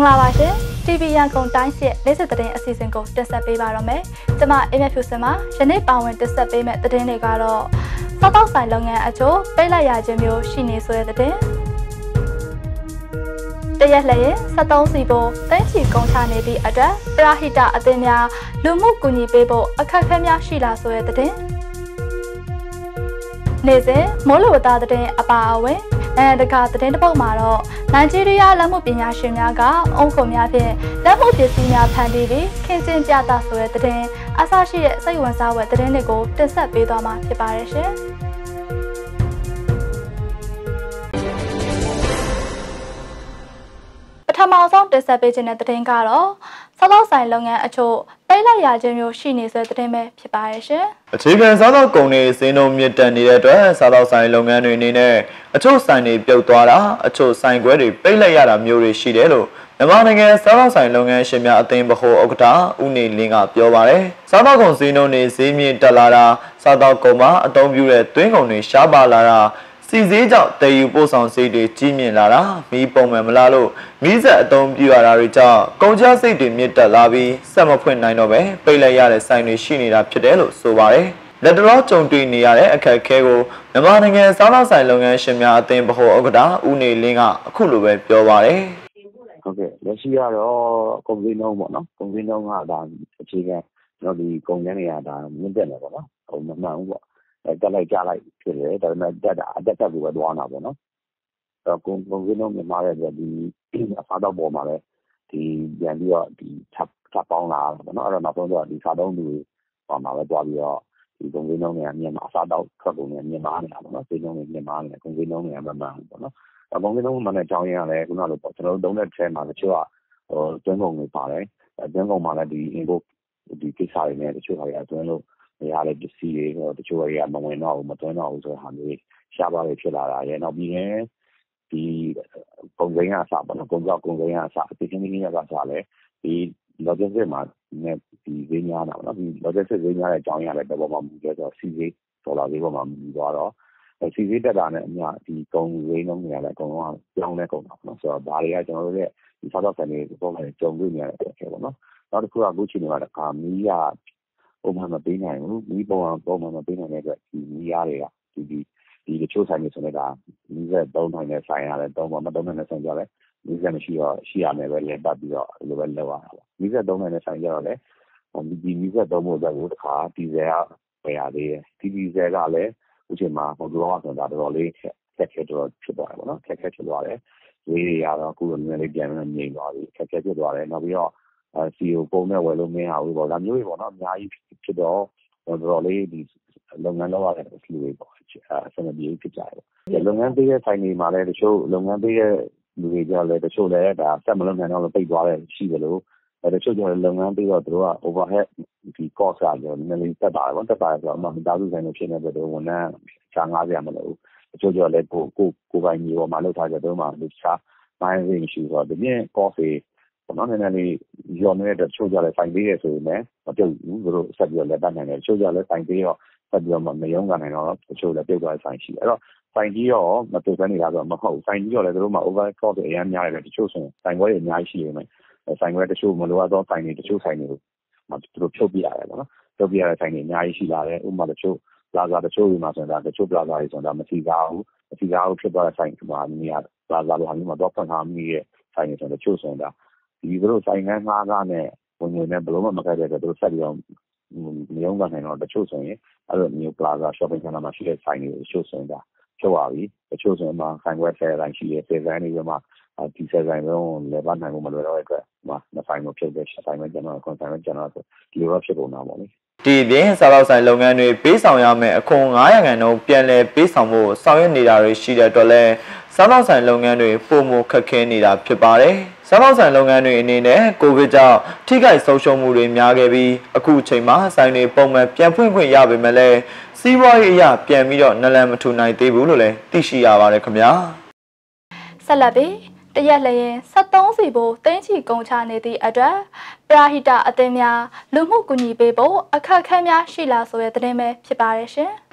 ္ဂလာပါရှင် TV ရန်ကုန်တိုင်းရဲ့နေ့စဉ်သတင်းအစီအစဉ်ကိုတင်ဆက်ပေးပါတော့မယ်။ကျွန်မအိမ်မက်ဖြူစင်မှာယနေ့ပါဝင်တင်ဆက်ပေးမယ့်သတင်းတွေကတော့စားတောက်ဆိုင်လုပ်ငန်းအချို့ပိတ်လိုက်ရခြင်းမျိုးရှိနေဆိုတဲ့သတင်း။တရက်လျက်73စီပိုတင်းချီကုန်ချနေသည့်အတွက်ပရာဟိတအသင်းများလူမှုကူညီပေးဖို့အခက်အခဲများရှိလာဆိုတဲ့သတင်း။နေ့စဉ်မိုးလေဝသသတင်းအပါအဝင်နိုင်ငံတကာသတင်းတပုတ်မှာတော့နိုင်ဂျီးရီးယားလက်မှုပညာရှင်များကအုံခုံများဖြင့်လက်မှုပစ္စည်းများဖန်တီးပြီးခင်းကျင်းပြသဆိုတဲ့သတင်းအစရှိတဲ့စိတ်ဝင်စားဖွယ်သတင်းတွေကိုတင်ဆက်ပေးသွားမှာဖြစ်ပါတယ်ရှင်။ပထမဆုံးတင်ဆက်ပေးခြင်းတဲ့သတင်းကတော့စားသောက်ဆိုင်လုပ်ငန်းအချို့ပိတ်လိုက်ရခြင်းမျိုးရှိနေဆိုတဲ့သတင်းပဲဖြစ်ပါတယ်ရှင်။အခြေခံစားသောက်ကုန်တွေဈေးနှုန်းမြင့်တက်နေတဲ့အတွက်စားသောက်ဆိုင်လုပ်ငန်းတွေအနေနဲ့အချို့ဆိုင်တွေပြုတ်သွားတာအချို့ဆိုင်ခွဲတွေပိတ်လိုက်ရတာမျိုးတွေရှိတယ်လို့မြန်မာနိုင်ငံစားသောက်ဆိုင်လုပ်ငန်းရှင်များအသင်းဗဟိုဥက္ကဋ္ဌဦးနေလင်းကပြောပါတယ်။စားသောက်ကုန်ဈေးနှုန်းတွေဈေးမြင့်တက်လာတာစားသောက်ကုန်မှာအသုံးပြုတဲ့သွင်းကုန်တွေရှားပါလာတာစီဈေးကြောင့်တည်ယူပို့ဆောင်စိတ်တွေကြီးမြင့်လာတာမီးပုံမှန်မလားလို့မီးစက်အသုံးပြုရတာတွေကြောင့်ကုန်ကျစရိတ်တွေမြင့်တက်လာပြီးဆက်မဖွင့်နိုင်တော့ပဲပိတ်လိုက်ရတဲ့ဆိုင်တွေရှိနေတာဖြစ်တယ်လို့ဆိုပါတယ်။လက်တလောကြုံတွေ့နေရတဲ့အခက်အခဲကိုမြန်မာနိုင်ငံစားသောက်ဆိုင်လုပ်ငန်းရှင်များအသင်းဗဟိုဥက္ကဋ္ဌဦးနေလင်းကအခုလိုပဲပြောပါတယ်။ဟုတ်ကဲ့လက်ရှိကတော့ကုန်စည်နှုန်းပေါ့နော်ကုန်စည်နှုန်းကဒါအခြေခံကျွန်တော်ဒီကုန်ကျန်းတွေကဒါမြင့်တက်နေပေါ့နော်ဟိုမမှန်ဘူးပေါ့တက်လိုက်ကြလိုက်ဖြစ်တယ်ဒါပေမဲ့တက်တာအတက်တက်ကိုပဲသွားတာပေါ့နော်အဲ့တော့ကုန်စည်နှုန်းမြန်မာရဲ့ဒီအစားတော့ပေါ်မှာလဲဒီပြန်ပြီးတော့ဒီထပ်ပေါင်းလာပေါ့နော်အဲ့တော့နောက်ဆုံးတော့ဒီစားသုံးသူပေါ်မှာပဲသွားပြီးတော့ဒီကုန်စည်နှုန်းတွေကမြန်မာအစားတော့ထွက်ကုန်တွေမြန်မာနေတာပေါ့နော်ဈေးနှုန်းတွေမြန်မာနေကုန်စည်နှုန်းတွေကမမှန်ဘူးပေါ့နော်အကုန်လုံးမှလည်းကြောင်းရင်းရတယ်ခုနလိုပေါ့ကျွန်တော်တို့သုံးတဲ့ trend မှာတချို့ကတွင်းကုန်တွေပါတယ်တွင်းကုန်မှာလည်းဒီ import ဒီကိစ္စတွေနဲ့တချို့ဟာတွေအတွင်းလို့ရတဲ့ပစ္စည်းတွေတချို့တွေကမဝင်တော့ဘူးမသွင်းတော့ဘူးဆိုတဲ့ဟာမျိုးရှားပါးတွေဖြစ်လာတာရဲ့နောက်ပြီးရင်ဒီကုန်စိမ်းအစားပေါ့နော်ကုန်ကြောက်ကုန်စိမ်းအစားဒီချင်းချင်းရကစားလဲဒီ logistics မှာနဲ့ဒီဈေးများတာပေါ့နော်ဒီ logistics ဈေးများတဲ့အကြောင်းရလည်းတစ်ပေါ်မှာမူကြဆိုစီဈေးဒေါ်လာဈေးပေါ်မှာမူသွားတော့စီဈေးတက်တာနဲ့အမျှဒီကုန်ဈေးနှုန်းတွေလည်းအကုန်လုံးပြောင်းလဲကုန်တာပေါ့နော်ဆိုတော့ဒါတွေကကျွန်တော်တို့ရဲ့ဒီစားတော့ဆန်တွေပုံမှန်ကြုံတွေ့နေရတဲ့အခြေပေါ့နော်နောက်တစ်ခုကအခုချိန်မှာတခါမီးရပုံမှန်မပေးနိုင်ဘူးမီးပုံမှန်မပေးနိုင်တဲ့အတွက်ဒီမီးရတွေကဒီတချို့ဆိုင်တွေဆိုနေတာမီးဆက်သုံးနိုင်တဲ့ဆိုင်ရတယ်သုံးမသုံးနိုင်တဲ့ဆိုင်ကြတယ်မီးဆက်မရှိတော့ရှိရမယ်ပဲလက်ပတ်ပြီးတော့လိုပဲလောက်ရတာပေါ့မီးဆက်သုံးနိုင်တဲ့ဆိုင်ကြတော့လေဒီမီးဆက်သုံးဖို့အတွက်ကိုတခါဒီဇယ်ကဝယ်ရသေးတယ်ဒီဇယ်ကလည်းအခုချိန်မှာဟိုတော့ဆိုတာတော်တော်လေးခက်ခဲတော်ဖြစ်သွားတယ်ပေါ့နော်ခက်ခဲဖြစ်သွားတယ်ဈေးတွေကတော့အခုလိုနည်းနည်းပြန်နေငြိမ်သွားပြီခက်ခဲဖြစ်သွားတယ်နောက်ပြီးတော့CEO ပုံနဲ့ဝယ်လို့မရဘူးပေါ့ဒါမျိုးတွေပေါ့နော်အများကြီးဖြစ်တော့တော်တော်လေးဒီလုပ်ငန်းလုပ်ရတဲ့လူတွေပေါ့ဆန္ဒပြေဖြစ်ကြတယ်လုပ်ငန်းပေးတဲ့ဆိုင်တွေမှာလည်းတချို့လုပ်ငန်းပေးတဲ့လူတွေကြောင့်လည်းတချို့လည်းဒါဆက်မလုပ်နိုင်တော့လို့ပိတ်သွားတယ်ရှိတယ်လို့တချို့ကျတော့လုပ်ငန်းပေးတော့သူတို့က overhead ဒီ cost ကလည်းနည်းနည်းတက်တာပေါ့တက်တာဆိုတော့အမှမိသားစုဆိုင်တွေဖြစ်နေတဲ့တို့ဝန်ထမ်းချာ90မလို့တချို့ကျတော့လည်းကိုပိုင်မြေပေါ်မှာလောက်ထားကြတော့မှလူချာပိုင်းရင်းရှိဆိုတော့ဒီပြင် cost တွေပေါ့နော်နည်းနည်းလေးရောနေတဲ့တချို့ကျလည်းဆိုင်ပေးရဆိုရင်လည်းမပြုတ်ဘူးသူတို့ဆက်ပြီးတော့လက်ပတ်နိုင်တယ်တချို့ကျလည်းဆိုင်ပေးတော့ဆက်ပြီးတော့မယုံကနိုင်တော့တချို့လည်းပြုတ်သွားတဲ့ဆိုင်ရှိအဲ့တော့ဆိုင်ကြီးရောမပြုတ်ဘဲနေတာဆိုတော့မဟုတ်ဘူးဆိုင်ကြီးရောလည်းသူတို့မှာ over cost တွေအများများတယ်တချို့ဆိုရင်ဆိုင်ခွဲတွေအများကြီးရှိနေမယ်ဆိုင်ခွဲတချို့မလိုအပ်သောဆိုင်တွေတချို့ဆိုင်တွေကိုသူတို့ဖြုတ်ပြရတယ်ပေါ့နော်ဖြုတ်ပြရတဲ့ဆိုင်တွေအများကြီးရှိလာတယ်ဥပမာတချို့လာဇာတချို့တွေမှာဆိုတာတချို့ plaza တွေဆိုတာမစီကားဘူးဖြစ်သွားတဲ့ဆိုင်မှာနေရာ plaza လိုဟာမျိုးမှာတော့ဖွင့်ထားမိရဲ့ဆိုင်တွေဆိုတချို့ဆိုတာဒီသူတို့ဆိုင်ကန်းငှားကားနဲ့ဝင်ဝင်နဲ့ဘလို့မှမခိုက်တဲ့အတွက်သူတို့ဆက်ပြီးတော့မယုံကနိုင်တော့တချို့ဆိုရင်အဲ့လိုမျိုး plaza shopping center မှာရှိတဲ့ဆိုင်တွေတချို့ဆိုရင်ဒါဖြုတ်ပါပြီတချို့ဆိုရင်မှဆိုင်ခွဲ10ဆိုင်ရှိတယ်10ဆိုင်တွေမှာဒီ10ဆိုင်လုံးလည်းပါနိုင်ဖို့မလွယ်တော့တဲ့အတွက်မဆိုင်မဖြုတ်တဲ့ဆိုင်ပဲကျွန်တော်ကွန်ဆိုင်ပဲကျွန်တော်ဆိုဒီလိုတော့ဖြစ်ပုံတော့ပေါ့လေဒီပြင်စားတော့ဆိုင်လုပ်ငန်းတွေပေးဆောင်ရမယ်အခွန်900%တော့ပြန်လည်ပေးဆောင်ဖို့ဆောင်ရွက်နေတာတွေရှိတဲ့အတွက်လည်းစားတော့ဆိုင်လုပ်ငန်းတွေပုံမခက်ခဲနေတာဖြစ်ပါတယ်စားတော့ဆိုင်လုပ်ငန်းတွေအနေနဲ့ကိုဗစ်ကြောင့်ထိခိုက်ဆုံးရှုံးမှုတွေများခဲ့ပြီးအခုချိန်မှာဆိုင်တွေပုံမှန်ပြန်ဖွင့်ခွင့်ရပေမဲ့လည်းစီးပွားရေးအရပြန်ပြီးတော့နလန်မထူနိုင်သေးဘူးလို့လည်းသိရှိရပါတယ်ခင်ဗျာဆက်လက်ပြီးတရက်လျင်73စီပိုတင်းချီကုန်ချနေသည့်အတွက်ပရာဟိတအသင်းများလူမှုကူညီပေးဖို့အခက်အခဲများရှိလာဆိုတဲ့သတင်းပဲဖြစ်ပါတယ်ရှင်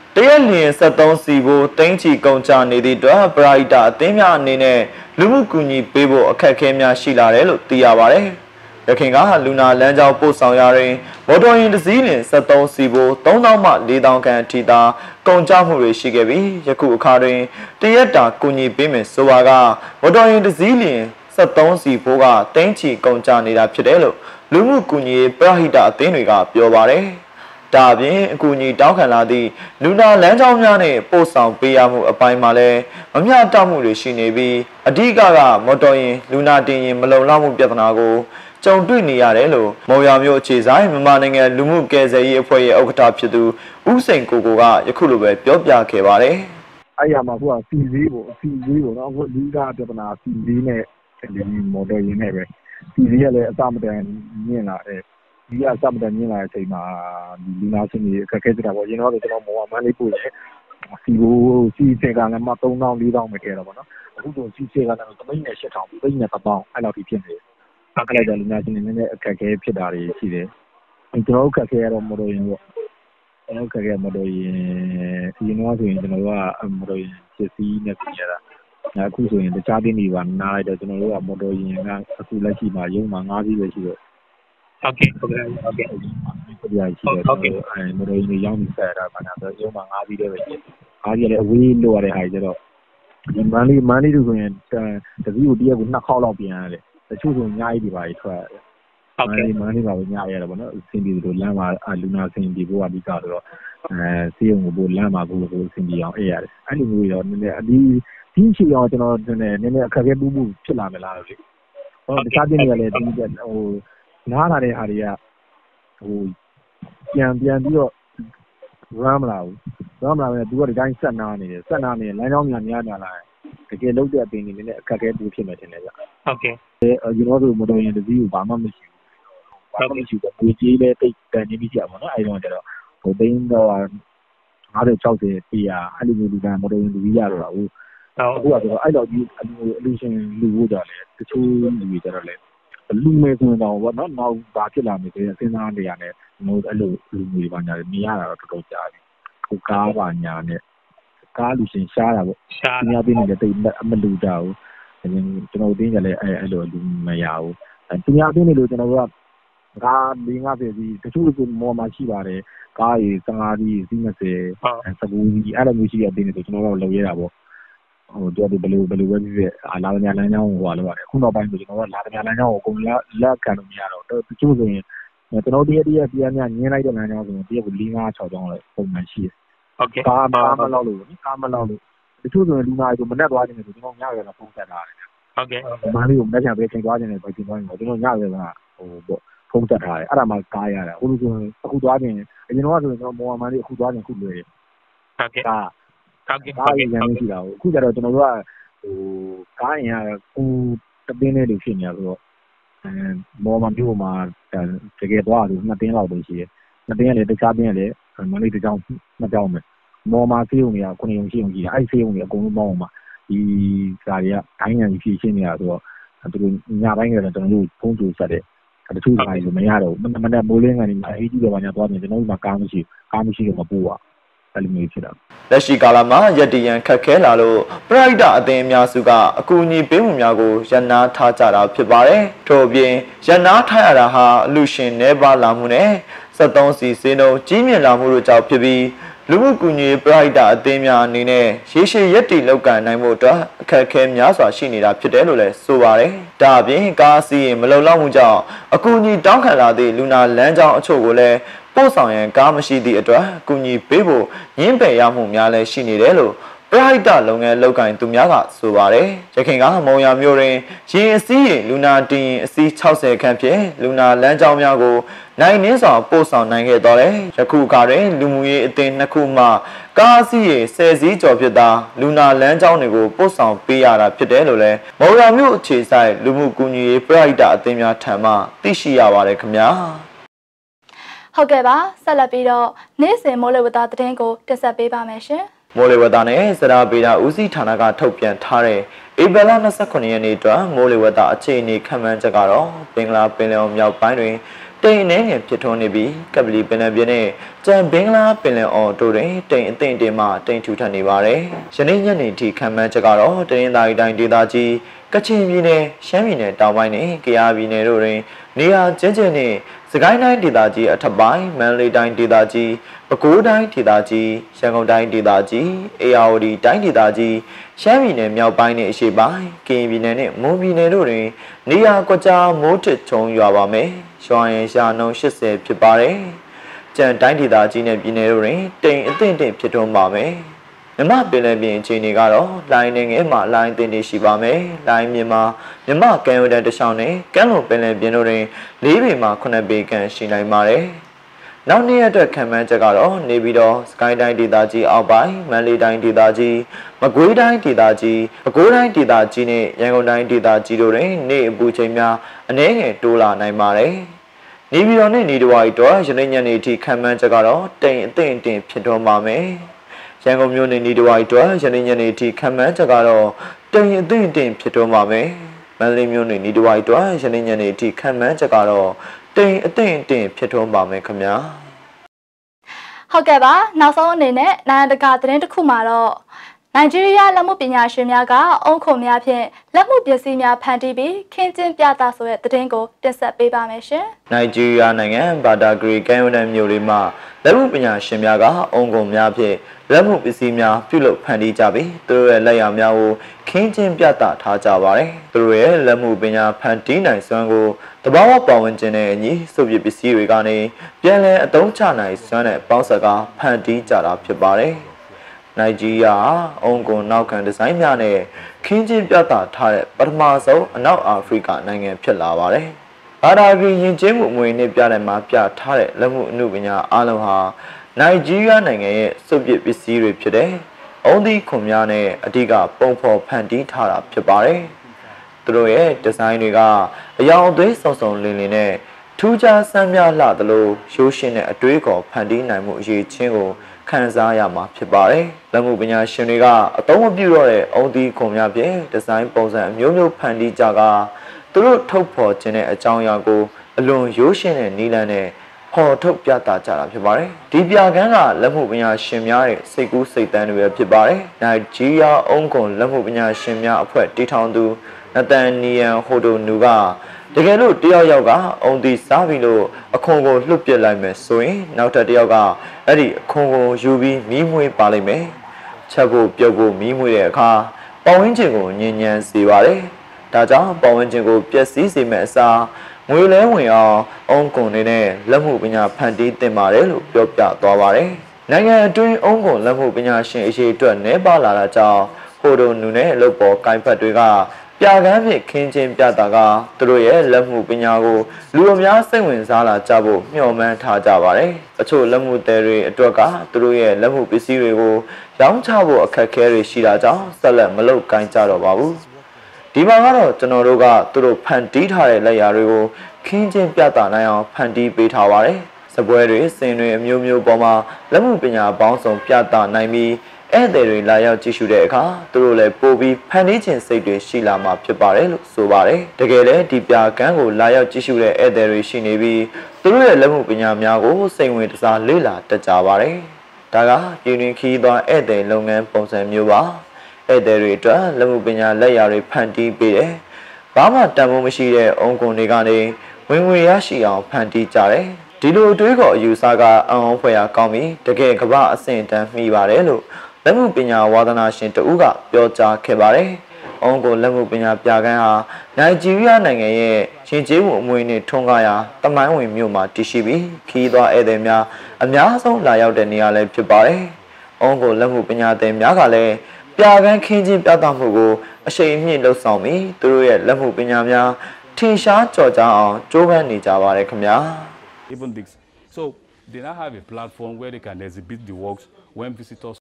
တရက်လျင်73စီဖို့တင်းချီကုန်ကြနေသည့်အတွက်ပရိုက်တာအသင်းများအနေနဲ့လူမှုကူညီပေးဖို့အခက်အခဲများရှိလာတယ်လို့သိရပါတယ်။ရခိုင်ကလူနာလမ်းကြောင်းပို့ဆောင်ရာတွင်မော်တော်ယာဉ်တစ်စီးလျင်73စီဖို့3000မှ4000ခန့်အထိသာကုန်ကျမှုတွေရှိခဲ့ပြီးယခုအခါတွင်တရက်တာကူညီပေးမယ်ဆိုပါကမော်တော်ယာဉ်တစ်စီးလျင်73စီဖို့ကတင်းချီကုန်ကြနေတာဖြစ်တယ်လို့လူမှုကူညီရေးပရဟိတအသင်းတွေကပြောပါတယ်။ဒါအပြင်အကူအညီတောင်းခံလာသည့်လူနာလမ်းကြောင်းများနဲ့ပို့ဆောင်ပေးရမှုအပိုင်းမှာလည်းမမျှတမှုတွေရှိနေပြီးအဓိကမော်တော်ယာဉ်လူနာတင်ယာဉ်မလုံလောက်မှုပြဿနာကိုကြုံတွေ့နေရတယ်လို့မော်ရမျိုးအခြေဆိုင်မြန်မာနိုင်ငံလူမှုကယ်ဆယ်ရေးအဖွဲ့ရဲ့ဥက္ကဋ္ဌဖြစ်သူဦးစိန်ကိုကယခုလိုပဲပြောပြခဲ့ပါတယ်။အဲ့ရမှာကစီဈေးပေါ့နော်အခုအဓိကပြဿနာစီဈေးနဲ့ဒီမော်တော်ယာဉ်နဲ့ပဲစီဈေးကလည်းအစမတန်မြင့်လာတယ်ဒီကအစမတန်မြင့်လာတဲ့အချိန်မှာဒီလူနာရှင်တွေအခက်အခဲဖြစ်တာပေါ့ရင်းတော့ကျွန်တော်မော်မန်းလေးပို့ရဲစီချက်ကလည်းမ3000 4000ပဲခဲ့တော့ပေါ့နော်အခုဆိုစီချက်ကလည်း3သိန်းနဲ့8000 3သိန်းနဲ့1000အဲ့လောက်ထိဖြစ်နေတယ်အခက်အခဲလူနာရှင်တွေနဲ့အခက်အခဲဖြစ်တာတွေရှိတယ်ကျွန်တော်အခက်အခဲရတော့မော်တော်ယာဉ်ပေါ့ကျွန်တော်အခက်အခဲမော်တော်ယာဉ်ဒီတော့ဆိုရင်ကျွန်တော်ကမော်တော်ယာဉ်စစ်စီးနဲ့ပြင်ရတာအခုဆိုရင်တခြားတင်းတွေပါနားလိုက်တော့ကျွန်တော်တို့ကမော်တော်ယာဉ်ကအခုလက်ရှိမှာရုံးမှာ5စီးပဲရှိတော့ဟုတ်ကဲ့ဟုတ်ကဲ့ဟုတ်ကဲ့ရှိတယ်ဟုတ်ကဲ့မော်တော်ယာဉ်တွေရောင်းပြီးဆက်တာပါနော်ရုံးမှာ5စီးတည်းပဲရှိတယ်5စီးလည်းအဝေးလို့ရတဲ့ဟာကြီးဆိုတော့ဒီမန်းလေးတို့ဆိုရင်တစည်းကိုတရက်ကို2ခေါက်လောက်ပြန်ရတယ်တချို့ဆိုညကြီးတွေပါထွက်ရတယ်ဟုတ်ကဲ့မန်းလေးပါပဲညရတာပေါ့နော်အဆင်ပြေလို့လမ်းမှာလူနာအဆင်ပြေဖို့အဓိကဆိုတော့စီးရုံကိုပို့လမ်းမှာကိုအဆင်ပြေအောင်အေးရတယ်အဲ့လိုမျိုးရောနည်းနည်းဒီရှိအောင်ကျွန်တော်နည်းနည်းအခက်အခဲပူဖြစ်လာမလားလို့လေဟောတခြားတင်းတွေကလည်းဒီနားလာတဲ့ဟာတွေကပြန်ပြီးတော့ run မလာဘူးသူကဒီတိုင်းဆက်နာနေတယ်လမ်းကြောင်းများလာတကယ်လုံးတဲ့အပင်တွေနဲ့အခက်အခဲပူဖြစ်မယ်ထင်တယ်ဗျဟုတ်ကဲ့ကျွန်တော်တို့မော်တော်ယာဉ်တစ်စီးကိုဘာမှမရှိဘူးဘူးကြီးလည်းတိတ်တန်နေပြီကြာပါတော့အဲ့တော့ကျတော့သိန်းတော့50 60ပေးရအဲ့လိုမျိုးဒီကမော်တော်ယာဉ်တစ်စီးရတော့တာဟုတ်အခုကတော့အဲ့တော့ဒီအလူရှင်လူဖို့ကြတယ်တချို့လူတွေကြတော့လေလူမယ်ဆိုတော့ဗောနော်နောက်ဘာဖြစ်လာမလဲစဉ်းစားနေရတယ်ကျွန်တော်အဲ့လိုလူတွေပါညာနေရတာတော့တော်တော်ကြာပြီဟိုကားပါညာနဲ့ကားလူရှင်ရှားတာဗောရှားညာပြင်းနေတဲ့တိတ်မလူကြဘူးကျွန်တော်တင်းကြလဲအဲ့လိုလူမရဘူးသူများပြင်းနေလို့ကျွန်တော်ကကား50စီတချို့ကမော်မှာရှိပါတယ်ကားကြီး15စီးစီး20 19စီးအဲ့လိုမျိုးရှိတဲ့တင်းနေဆိုကျွန်တော်တို့လုံရတာဗောတို့ဘယ်လိုပဲဖြစ်ဖြစ်လာတဲ့လမ်းကြောင်းဟိုလောက်ပါတယ်ခုနောက်ပိုင်းဆိုကျွန်တော်ကလာတဲ့လမ်းကြောင်းကိုအကုန်လက်ခံလို့မရတော့တချို့ဆိုရင်ကျွန်တော်တရက်ပြန်ညင်းလိုက်တဲ့လမ်းကြောင်းဆိုရင်တရက်ကို4-5-6ကြောင်းလောက်ပုံမှန်ရှိတယ်ဟုတ်ကဲ့ကားမလောက်လို့တချို့ဆိုရင်လူနာတွေမနဲ့သွားနေတယ်ဆိုကျွန်တော်ညရွယ်ကဖုန်းဆက်တာတယ်ဟုတ်ကဲ့မန်းလေးကိုမနဲ့ပြန်ပဲချိန်သွားနေတယ်ပဲချိန်သွားနေတယ်ကျွန်တော်ညရွယ်ကဖုန်းဆက်ထားတယ်အဲ့ဒါမှကားရတာဟိုလိုဆိုရင်အခုသွားခြင်းအရင်တော့ဆိုရင်ကျွန်တော်မော်မန်းလေးအခုသွားခြင်းခုလွယ်တယ်ဟုတ်ကဲ့ကားရမ်းရှိတာအခုကျတော့ကျွန်တော်တို့ကကားရင်ကကိုတပင်းလေးတွေဖြစ်နေတာဆိုတော့မော်မမျိုးမှာတကယ်သွားလို့2တင်းလောက်ပဲရှိတယ်2တင်းလည်းတခြားတင်းလည်းမလေးတစ်ကြောင်း2ကြောင်းပဲမော်မှာဆေးရုံတွေက9ရုံရှိအောင်ကြီးတာအဲ့ဆေးရုံတွေအကုန်လုံးပေါင်းအောင်မှာဒီကားတွေကဒိုင်းငံကြီးဖြစ်ရှင်းနေတာဆိုတော့သူတို့ညပိုင်းကျတော့ကျွန်တော်တို့ဖုန်းကြိုဆက်တယ်တချို့ကားတွေမရတော့ဘူးမနေ့မိုးလင်းကနေအေးကြီးတော့ညာသွားနေကျွန်တော်တို့မှာကားမရှိတော့မပို့ပါအဲ့လိုမျိုးဖြစ်တာလက်ရှိကာလမှာရတည်ရန်ခက်ခဲလာလို့ပရိဒအသင်းအများစုကအကူအညီပေးမှုများကိုရန်နာထားကြတာဖြစ်ပါတယ်ထို့အပြင်ရန်နာထားရတာဟာအလူရှင်နေပါလာမှုနဲ့73စီစင်းတို့ကြီးမြင့်လာမှုတို့ကြောင့်ဖြစ်ပြီးလူမှုကူညီပရိဒအသင်းများအနေနဲ့ရေရှည်ရည်တည်လောက်ကန်နိုင်မှုအတွက်အခက်အခဲများစွာရှိနေတာဖြစ်တယ်လို့လည်းဆိုပါတယ်ဒါအပြင်ကားစီးရင်မလုံလောက်မှုကြောင့်အကူအညီတောင်းခံလာသည့်လူနာလမ်းကြောင်းအချို့ကိုလည်းပို့ဆောင်ရန်ကားမရှိသည့်အတွက်ကူညီပေးဖို့ညှင်းပယ်ရမှုများလည်းရှိနေတယ်လို့ပရိဒလုပ်ငန်းလုပ်ကိုင်သူများကဆိုပါတယ်ရခိုင်ကမုံရမျိုးတွင်ရင်အစည်းရင်လူနာတင်ရင်အစည်း60ခန့်ဖြင့်လူနာလမ်းကြောင်းများကိုနိုင်နှင်းစွာပို့ဆောင်နိုင်ခဲ့တော်တယ်ယခုအခါတွင်လူမှုရေးအသင်း2ခုမှကားအစည်းရင်10စီးကျော်ဖြစ်သာလူနာလမ်းကြောင်းတွေကိုပို့ဆောင်ပေးရတာဖြစ်တယ်လို့လည်းမုံရမျိုးအခြေဆိုင်လူမှုကူညီရေးပရိဒအသင်းများထံမှသိရှိရပါတယ်ခင်ဗျာဟုတ်ကဲ့ပါဆက်လက်ပြီးတော့နေ့စဉ်မိုးလေဝသသတင်းကိုတင်ဆက်ပေးပါမယ်ရှင်မိုးလေဝသနဲ့စရာပေတာဦးစီးဌာနကထုတ်ပြန်ထားတဲ့ဧပြီလ29ရက်နေ့အတွက်မိုးလေဝသအခြေအနေခန့်မှန်းချက်ကတော့ဘင်္ဂလားပင်လယ်အော်မြောက်ပိုင်းတွင်တိမ်အနေငယ်ဖြစ်ထွန်းနေပြီးကပလီပင်လယ်ပြင်နဲ့ကြံဘင်္ဂလားပင်လယ်အော်တို့တွင်တိမ်အသင့်တင်မှတိမ်ထူထပ်နေပါတယ်။ယနေ့ညနေထိခံမှန်းချက်ကတော့တရင်သာရီတိုင်းဒေသကြီးကချင်ပြည်နယ်ရှမ်းပြည်နယ်တောင်ပိုင်းနဲ့ကယားပြည်နယ်တို့တွင်နေရာကျဉ်းကျဉ်းနဲ့စကိုင်းတိုင်းဒေသကြီးအထက်ပိုင်းမန္တလေးတိုင်းဒေသကြီးပဲခူးတိုင်းဒေသကြီးရန်ကုန်တိုင်းဒေသကြီးအေရဝတီတိုင်းဒေသကြီးရှမ်းပြည်နယ်မြောက်ပိုင်းနဲ့အရှေ့ပိုင်းကရင်ပြည်နယ်နဲ့မွန်ပြည်နယ်တို့တွင်နေရာကွက်ကြားမိုးထစ်ချုံရွာပါမယ်။ရွာရင်ရှာနှုန်း80ဖြစ်ပါတယ်။ကြံတိုင်းဒေသကြီးနဲ့ပြည်နယ်တို့တွင်တိမ်အသင့်တင့်ဖြစ်ထွန်းပါမယ်။မြမပင်လယ်ပြင်အခြေအနေကတော့လိုင်းနေငယ်မှာလိုင်းတင်နေရှိပါမယ်။လိုင်းမြန်မာမြမကံဝတန်တချောင်းနဲ့ကမ်းလွန်ပင်လယ်ပြင်တို့တွင်၄ပေမှ9ပေခန့်ရှိနိုင်ပါတယ်။နောက်နေ့အတွက်ခံမှန်းချက်ကတော့နေပြီးတော့စကိုင်းတိုင်းဒေသကြီးအောက်ပိုင်းမန္တလေးတိုင်းဒေသကြီးမကွေးတိုင်းဒေသကြီးပဲခူးတိုင်းဒေသကြီးနဲ့ရန်ကုန်တိုင်းဒေသကြီးတို့တွင်နေ့အပူချိန်များအနည်းငယ်တိုးလာနိုင်ပါတယ်။နေပြီးတော့နဲ့နေတဝါရီတော့ယနေ့ညနေထိခံမှန်းချက်ကတော့တိမ်အသင့်တင်ဖြစ်ထွန်းပါမယ်။ရန်ကုန်မြို့နယ်နေတဝိုက်တွင်ယနေ့ညနေထိခံမှန်းချက်ကတော့တိမ်အသင့်တင်ဖြစ်ထွန်းပါမယ်။မန္တလေးမြို့နယ်နေတဝိုက်တွင်ယနေ့ညနေထိခံမှန်းချက်ကတော့တိမ်အသင့်တင်ဖြစ်ထွန်းပါမယ်ခင်ဗျာ။ဟုတ်ကဲ့ပါနောက်ဆုံးအနေနဲ့နိုင်ငံတကာသတင်းတစ်ခုမှာတော့နိုင်ဂျီးရီးယားလက်မှုပညာရှင်များကအုံခုံများဖြင့်လက်မှုပစ္စည်းများဖန်တီးပြီးခင်းကျင်းပြသဆိုတဲ့သတင်းကိုတင်ဆက်ပေးပါမယ်ရှင်။နိုင်ဂျီးရီးယားနိုင်ငံဘာဒါဂရီကမ်းရိုးတန်းမြို့လေးမှာလက်မှုပညာရှင်များကအုံခုံများဖြင့်လက်မှုပစ္စည်းများပြုလုပ်ဖန်တီးကြပြီးသူတို့ရဲ့လက်ရာများကိုခင်းကျင်းပြသထားကြပါတယ်။သူတို့ရဲ့လက်မှုပညာဖန်တီးနိုင်စွမ်းကိုတဘာဝပတ်ဝန်းကျင်နဲ့အညီစုပ်ပစ္စည်းတွေကနေပြန်လည်အသုံးချနိုင်စွမ်းတဲ့ပေါင်းစပ်ကဖန်တီးကြတာဖြစ်ပါတယ်။နိုင်ဂျီးရီးယားအုံကွန်နောက်ခံဒီဇိုင်းများနဲ့ခင်းကျင်းပြသထားတဲ့ပထမဆုံးအနောက်အာဖရိကနိုင်ငံဖြစ်လာပါတယ်။ဘာဒါဂရီယဉ်ကျေးမှုအမွေအနှစ်ပြတဲ့မှာပြထားတဲ့လက်မှုအမှုပညာအလုံးဟာနိုင်ဂျီးရီးယားနိုင်ငံရဲ့စုပ်ပစ္စည်းတွေဖြစ်တဲ့အုံသီးခွန်များနဲ့အဓိကပုံဖော်ဖန်တီးထားတာဖြစ်ပါတယ်။သူတို့ရဲ့ဒီဇိုင်းတွေကအယောင်အသွေးစုံစုံလင်လင်နဲ့ထူးခြားဆန်းမြလှသလိုရိုးရှင်းတဲ့အတွေးခေါ်ဖန်တီးနိုင်မှုအရေးချင်းကိုခံစားရမှာဖြစ်ပါတယ်။လက်မှုပညာရှင်တွေကအသုံးမပြုတော့တဲ့အုံသီးခွန်များဖြင့်ဒီဇိုင်းပုံစံအမျိုးမျိုးဖန်တီးကြကသူတို့ထုတ်ဖော်ခြင်းတဲ့အကြောင်းအရာကိုအလွန်ရိုးရှင်းတဲ့နည်းလမ်းနဲ့ဖော်ထုတ်ပြသကြတာဖြစ်ပါတယ်။ဒီပြကန်းကလက်မှုပညာရှင်များရဲ့စိတ်ကူးစိတ်တမ်းတွေပဲဖြစ်ပါတယ်။နိုင်ဂျီးရီးယားအုံကွန်လက်မှုပညာရှင်များအဖွဲ့တည်ထောင်သူနသန်နီယန်ဟိုဒိုနူကတကယ်လို့တယောက်ယောက်ကအုံတီစားပြီးလို့အခွန်ကိုလွတ်ပစ်လိုက်မယ်ဆိုရင်နောက်ထပ်တယောက်ကအဲ့ဒီအခွန်ကိုယူပြီးမီးမွေးပါလိမ့်မယ်။ချက်ဖို့ပြုတ်ဖို့မီးမွေးတဲ့အခါပတ်ဝန်းကျင်ကိုညဉ့်ညမ်းစေပါတယ်။ဒါကြောင့်ပတ်ဝန်းကျင်ကိုပျက်စီးစေမဲ့အစားငွေလဲဝင်အောင်အုံကွန်တွေနဲ့လက်မှုပညာဖန်တီးတင်ပါတယ်လို့ပြောပြသွားပါတယ်။နိုင်ငံအတွင်းအုံကွန်လက်မှုပညာရှင်အရေးအတွက်နှဲပါလာတာကြောင့်ဟိုဒိုနူနဲ့လုပ်ပေါ်ကိုင်ဖက်တွေကပြကန်းဖြင့်ခင်းကျင်းပြတာကသူတို့ရဲ့လက်မှုပညာကိုလူအများစိတ်ဝင်စားလာကြဖို့မျှော်မှန်းထားကြပါတယ်။အချို့လက်မှုသည်တွေအတွက်ကသူတို့ရဲ့လက်မှုပစ္စည်းတွေကိုရောင်းချဖို့အခက်အခဲတွေရှိတာကြောင့်ဆက်လက်မလုပ်ကိုင်ကြတော့ပါဘူး။ဒီမှာကတော့ကျွန်တော်တို့ကသူတို့ဖန်တီးထားတဲ့လက်ရာတွေကိုခင်းကျင်းပြသနိုင်အောင်ဖန်တီးပေးထားပါတယ်။စပွဲတွေစင်တွေအမျိုးမျိုးပေါ်မှာလက်မှုပညာပေါင်းစုံပြသနိုင်ပြီးဧည့်သည်တွေလာရောက်ကြည့်ရှုတဲ့အခါသူတို့လည်းပို့ပြီးဖန်တီးခြင်းစိတ်တွေရှိလာမှာဖြစ်ပါတယ်လို့ဆိုပါတယ်။တကယ်လည်းဒီပြကန်းကိုလာရောက်ကြည့်ရှုတဲ့ဧည့်သည်တွေရှိနေပြီးသူတို့ရဲ့လက်မှုပညာများကိုစိတ်ဝင်စားလေ့လာတတ်ကြပါတယ်။ဒါကပြည်တွင်းခီးသွားဧည့်သည်လုပ်ငန်းပုံစံမျိုးပါ။ဧည့်သည်တွေအတွက်လက်မှုပညာလက်ရာတွေဖန်တီးပေးတယ်။ဘာမှတန်ဖိုးမရှိတဲ့အုံကွန်တွေကနေဝင်ငွေရရှိအောင်ဖန်တီးကြတယ်။ဒီလိုအတွေးခေါ်အယူဆကအံ့ဩဖွယ်ရာကောင်းပြီးတကယ်ကမ္ဘာအဆင့်တန်းမိပါတယ်လို့လက်မှုပညာဝါသနာရှင်တဦးကပြောကြားခဲ့ပါတယ်။အုံကိုလက်မှုပညာပြကန်းဟာနိုင်ဂျီးရီးယားနိုင်ငံရဲ့ရှင်ကျေးမှုအမွေနဲ့ထွန်းကားရာတမိုင်းဝင်မြို့မှာတည်ရှိပြီးခီးသွားဧည့်သည်များအများဆုံးလာရောက်တဲ့နေရာလည်းဖြစ်ပါတယ်။အုံကိုလက်မှုပညာသည်များကလည်းပြကန်းခင်းကျင်းပြသမှုကိုအရှိန်အမြင့်လှုပ်ဆောင်ပြီးသူတို့ရဲ့လက်မှုပညာများထင်ရှားကျော်ကြားအောင်ကြိုးပမ်းနေကြပါတယ်ခင်ဗျာ။ Even this, so they now have a platform where they can exhibit the works when visitors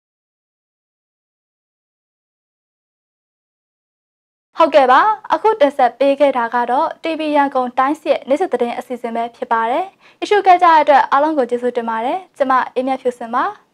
ဟုတ်ကဲ့ပါအခုတင်ဆက်ပေးခဲ့တာကတော့ TV ရန်ကုန်တိုင်းရဲ့နေ့စဉ်သတင်းအစီအစဉ်ပဲဖြစ်ပါတယ်။ issue ကြတဲ့အတွက်အားလုံးကိုကျေးဇူးတင်ပါတယ်။ကျွန်မအေးမြတ်ဖြူစင်ပါ။